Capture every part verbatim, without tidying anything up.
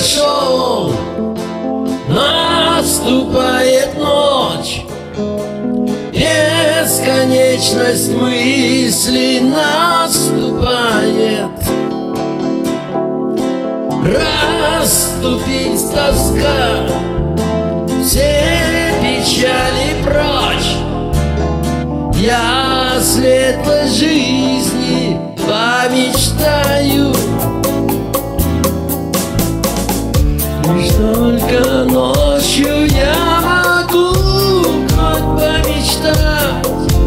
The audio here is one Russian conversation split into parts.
прошел, наступает ночь, бесконечность мыслей наступает. Расступись, тоска, все печали прочь. Я о светлой жизни помечтаю. Лишь только ночью я могу хоть помечтать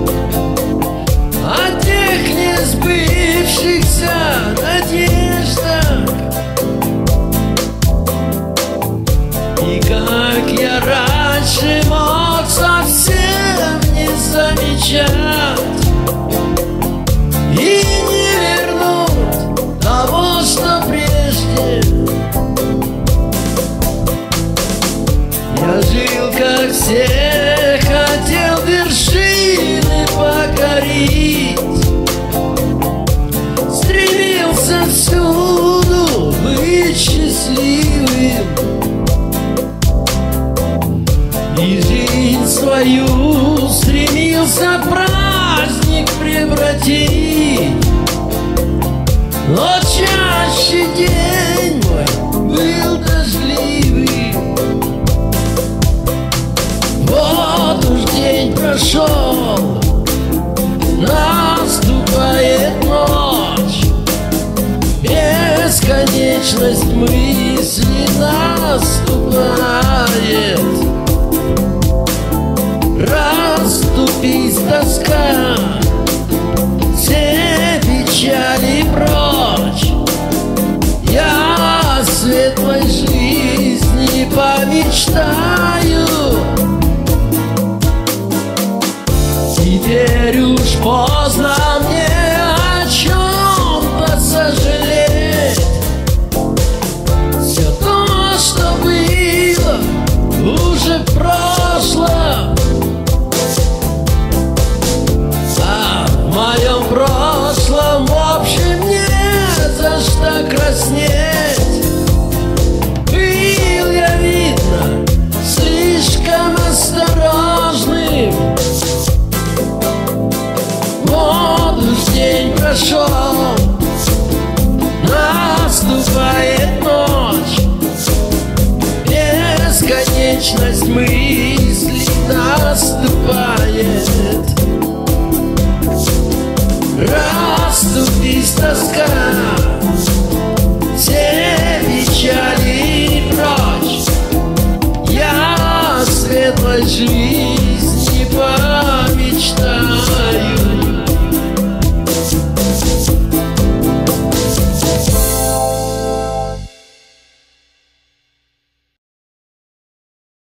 о тех несбывшихся надеждах. И как я раньше мог совсем не замечать и не вернуть того, что прежде. Я жил, как все, хотел вершины покорить, стремился всюду быть счастливым и жизнь свою стремился в праздник превратить. Но чаще день мой был дождливый. Вот уж день прошел, наступает ночь, бесконечность мыслей наступает. Расступись, тоска, все печали прочь. Я о светлой жизни помечтаю. Теперь уж поздно мне о чем-то сожалеть. Все то, что было, уже в прошлом. А в моем прошлом, в общем, не за что краснеть. Был я, видно, слишком осторожным. Вот уж день прошел, наступает ночь, бесконечность мыслей наступает. Расступись, тоска,